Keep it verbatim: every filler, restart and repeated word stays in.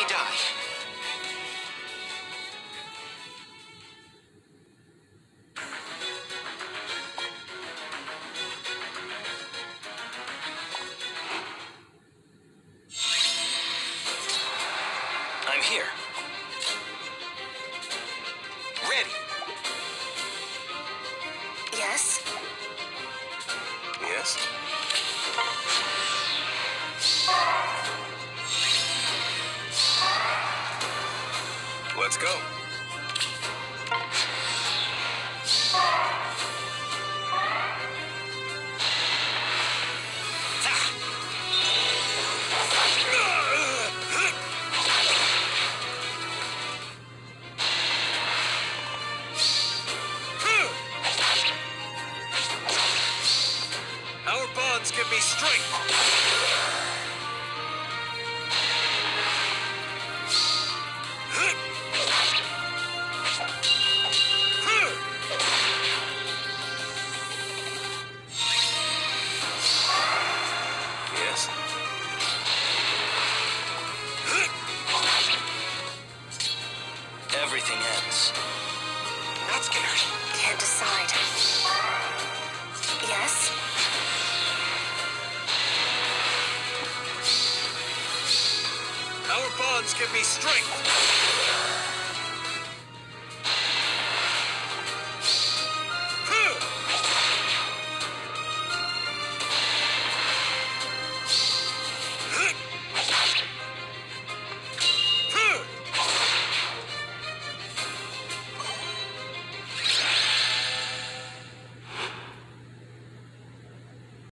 me die. I'm here. Ready. Yes? Yes? Let's go. Our bonds give me strength. Yes? Everything ends. Not scared. Can't decide. Yes? Our bonds give me strength.